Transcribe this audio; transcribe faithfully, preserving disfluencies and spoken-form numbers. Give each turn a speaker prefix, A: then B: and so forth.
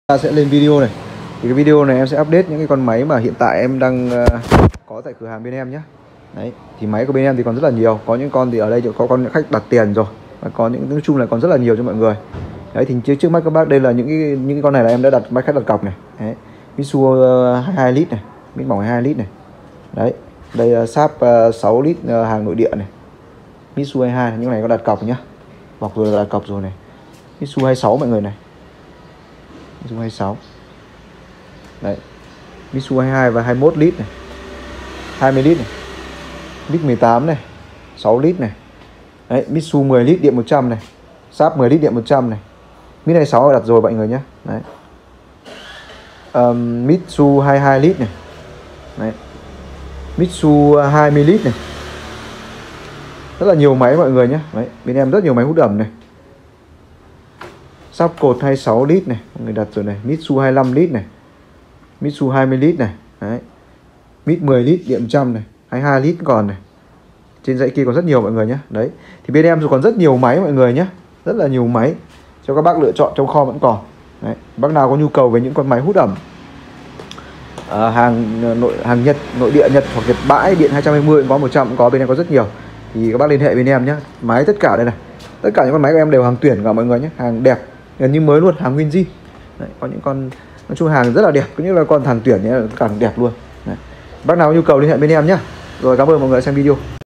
A: Ta sẽ lên video này. Thì cái video này em sẽ update những cái con máy mà hiện tại em đang uh, có tại cửa hàng bên em nhé. Đấy, thì máy của bên em thì còn rất là nhiều. Có những con thì ở đây có con khách đặt tiền rồi, và có những nói chung là còn rất là nhiều cho mọi người. Đấy, thì trước, trước mắt các bác đây là những cái những cái con này là em đã đặt máy khách đặt cọc này. Đấy, Mitsu uh, hai mươi hai lít này, mít mỏng hai mươi hai lít này. Đấy, đây uh, sáp uh, sáu lít uh, hàng nội địa này. Mitsu hai mươi hai, những này có đặt cọc nhá. Bọc rồi là đặt cọc rồi này. Mitsu hai mươi sáu mọi người này. Mitsu hai mươi sáu. Đấy. Mitsu hai mươi hai và hai mươi mốt lít này. hai mươi lít này. Mít mười tám này. sáu lít này. Đấy, Mitsu mười lít điện một trăm này. Sáp mười lít điện một trăm này. Mít hai mươi sáu đặt rồi mọi người nhé. Đấy. Um, Mitsu hai mươi hai lít này. Đấy. Mitsu hai mươi lít này. Rất là nhiều máy mọi người nhé. Đấy, bên em rất nhiều máy hút ẩm này. Sáp cột hai mươi sáu lít này, mọi người đặt rồi này. Mitsu hai mươi lăm lít này. Mitsu hai mươi lít này. Đấy. Mít mười lít điện một trăm này, hai mươi hai lít còn này. Trên dãy kia còn rất nhiều mọi người nhé. Đấy. Thì bên em rồi còn rất nhiều máy mọi người nhé. Rất là nhiều máy cho các bác lựa chọn, trong kho vẫn còn. Đấy. Bác nào có nhu cầu về những con máy hút ẩm à, hàng nội hàng Nhật, nội địa Nhật hoặc Nhật bãi, điện hai trăm hai mươi cũng có, một trăm cũng có, bên em có rất nhiều. Thì các bác liên hệ bên em nhé. Máy tất cả đây này. Tất cả những con máy của em đều hàng tuyển cả mọi người nhé, hàng đẹp, gần như mới luôn, hàng nguyên zin. Đấy, có những con nói chung hàng rất là đẹp, cũng như là con hàng tuyển nhé, tất cả hàng đẹp luôn. Đấy. Bác nào có nhu cầu liên hệ bên em nhé. Rồi, cảm ơn mọi người xem video.